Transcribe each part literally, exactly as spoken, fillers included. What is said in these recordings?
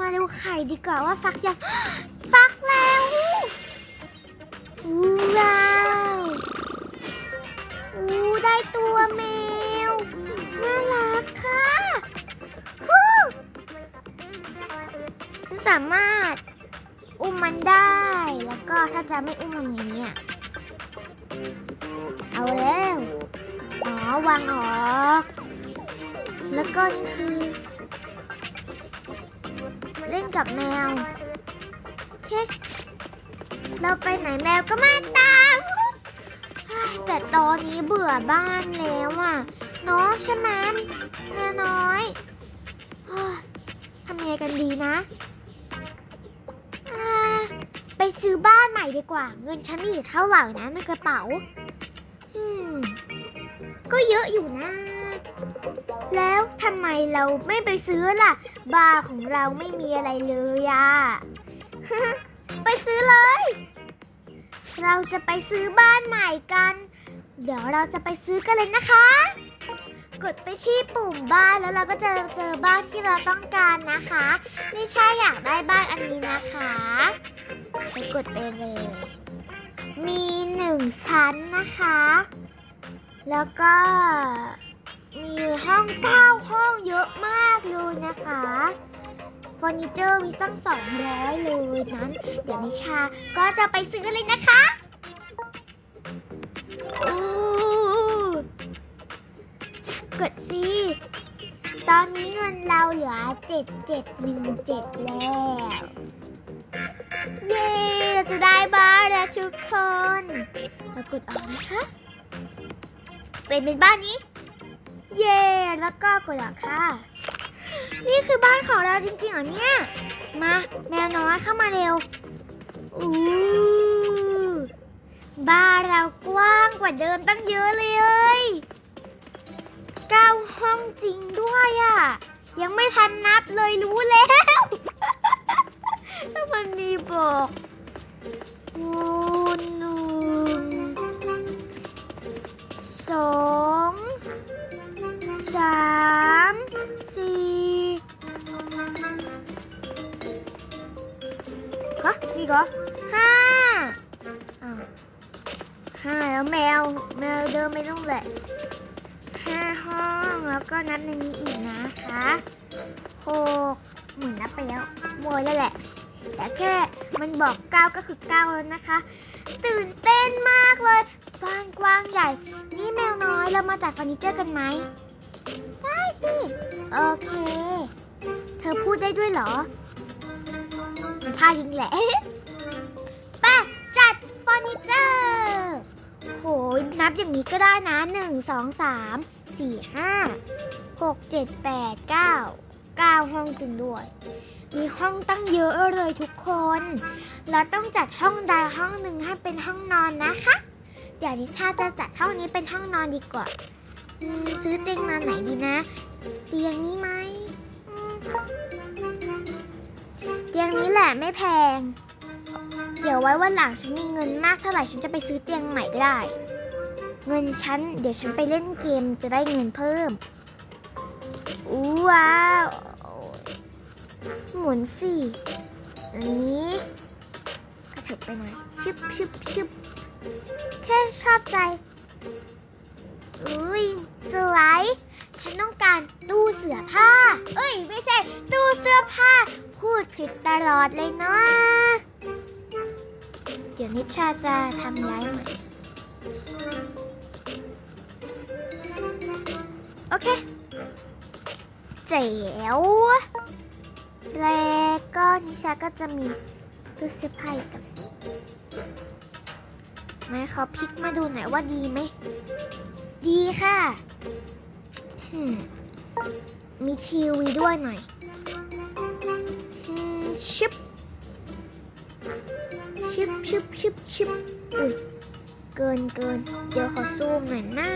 มาดูไข่ดีกว่าว่าฟักยังฟักแล้วว้าวอู้ได้ตัวแมวน่ารักค่ะฉันสามารถอุ้มมันได้แล้วก็ถ้าจะไม่อุ้มมันอย่างนี้เอาแล้วอ๋อวางออกแล้วก็นี่คือเล่นกับแมวโอเคเราไปไหนแมวก็มาตามแต่ตอนนี้เบื่อบ้านแล้วอ่ะเนาะใช่ไหมแม่น้อยทำไงกันดีนะไปซื้อบ้านใหม่ดีกว่าเงินฉันมีอยู่เท่าไหร่นะในกระเป๋าก็เยอะอยู่นะแล้วทำไมเราไม่ไปซื้อล่ะบาร์ของเราไม่มีอะไรเลยอะ ไปซื้อเลยเราจะไปซื้อบ้านใหม่กันเดี๋ยวเราจะไปซื้อกันเลยนะคะกดไปที่ปุ่มบ้านแล้วเราก็จะเจอบ้านที่เราต้องการนะคะนี่ใช่อยากได้บ้านอันนี้นะคะไปกดไปเลยมีหนึ่งชั้นนะคะแล้วก็มีห้องเก้าห้องเยอะมากเลยนะคะเฟอร์นิเจอร์มีตั้งสองร้อยเลยนั้นเดี๋ยวนิชาก็จะไปซื้อเลยนะคะกดสิตอนนี้เงินเราเหลือเจ็ดเจ็ดหนึ่งเจ็ดแล้วเย้เราจะได้บ้านแล้วทุกคนเรากดออกนะคะเป็นเป็นบ้านนี้เย้แล้วก็กดออกค่ะนี่คือบ้านของเราจริงๆเหรอเนี่ยมาแมวน้อยเข้ามาเร็วอู้บ้านเรากว้างกว่าเดิมตั้งเยอะเลยเก้าห้องจริงด้วยอ่ะยังไม่ทันนับเลยรู้แล้วถ้ามันมีบอกหนึ่งสองสามสี่ฮะนี่ก็ห้าอ้าวห้าแล้วแมวแมวเดินไม่ต้องแหละห้าห้องแล้วก็นับในนี้อีกนะคะหกหมุนนับไปแล้วโวยแล้วแหละแต่แค่มันบอกเก้าก็คือเก้าแล้วนะคะตื่นเต้นมากเลยบ้านกว้างใหญ่นี่แมวน้อยเรามาจัดเฟอร์นิเจอร์กันไหมได้สิโอเคเธอพูดได้ด้วยเหรอสัมภาษณ์จริงแหละไปจัดเฟอร์นิเจอร์โหนับอย่างนี้ก็ได้นะหนึ่งสองสามสี่ห้าหกเจ็ดแปดเก้าเก้าห้องจริงด้วยมีห้องตั้งเยอะเลยทุกคนเราต้องจัดห้องใดห้องหนึ่งให้เป็นห้องนอนนะคะเดี๋ยวนิชาจะจัดห้องนี้เป็นห้องนอนดีกว่าซื้อเตียงมาไหนดีนะเตียงนี้ไหมเตียงนี้แหละไม่แพงเดี๋ยวไว้วันหลังฉันมีเงินมากเท่าไหร่ฉันจะไปซื้อเตียงใหม่ก็ได้เงินฉันเดี๋ยวฉันไปเล่นเกมจะได้เงินเพิ่มอู้ว้าวหมุนสิอันนี้กระเถิบไปหน่อยชึบชึบชึบแค่ชอบใจอุ้ยสวยฉันต้องการตู้เสื้อผ้าเอ้ยไม่ใช่ตู้เสื้อผ้าพูดผิดตลอดเลยเนาะเดี๋ยวนิชาจะทำย้ายใหม่โอเคเจ๋วแล้วก็นิชาก็จะมีตู้เสื้อผ้ากับไหนเขาพลิกมาดูหน่อยว่าดีไหมดีค่ะมีทีวีด้วยหน่อยชิบชิบชิบชิบชิบอุ้ยเกินเกินเดี๋ยวขอซูมหน่อยนะ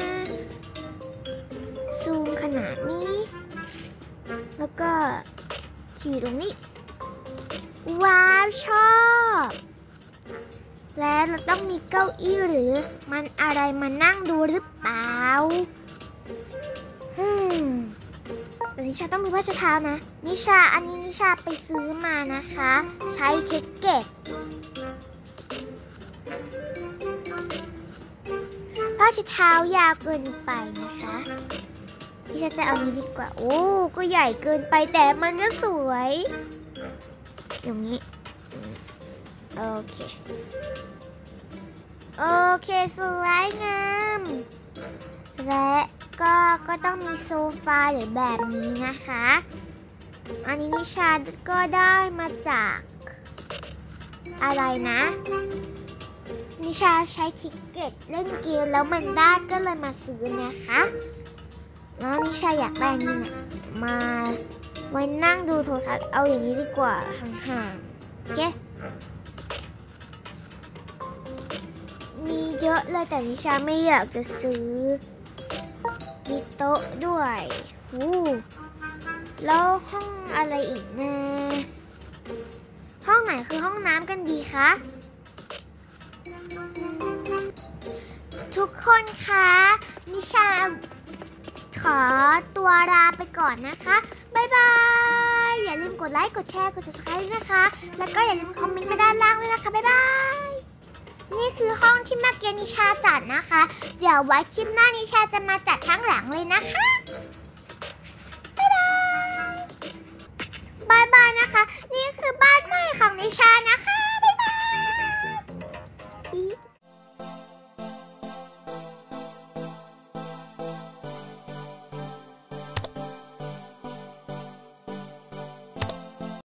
ซูมขนาดนี้แล้วก็ทีตรงนี้ว้าวชอบและเราต้องมีเก้าอี้หรือมันอะไรมานั่งดูหรือเปล่าแต่นิชาต้องมีผ้าเช็ดเท้านะนิชาอันนี้นิชาไปซื้อมานะคะใช้เทคเก็ตผ้าเช็ดเท้ายาวเกินไปนะคะนิชาจะเอานี้ดีกว่าโอ้ก็ใหญ่เกินไปแต่มันก็สวยอย่างนี้โอเคโอเคสวยงามและก็ก็ต้องมีโซฟาหรือแบบนี้นะคะอันนี้นิชาก็ได้มาจากอะไรนะนิชาใช้ทิกเก็ตเล่นเกมแล้วมันได้ก็เลยมาซื้อนะคะแล้วนิชาอยากได้นี่เนี่ยมาไว้นั่งดูโทรทัศน์เอาอย่างนี้ดีกว่าห่างๆโอเคมีเยอะเลยแต่นิชาไม่อยากจะซื้อมีโต๊ะด้วยวู้แล้วห้องอะไรอีกนะห้องไหนคือห้องน้ำกันดีคะทุกคนคะนิชาขอตัวลาไปก่อนนะคะบ๊ายบายอย่าลืมกดไลค์กดแชร์กด ซับสไครบ์ ด้วยนะคะแล้วก็อย่าลืมคอมเมนต์มาด้านล่างด้วยนะคะบ๊ายบายนี่คือห้องที่เมื่อกี้นิชาจัดนะคะเดี๋ยวไว้คลิปหน้านิชาจะมาจัดทั้งหลังเลยนะคะ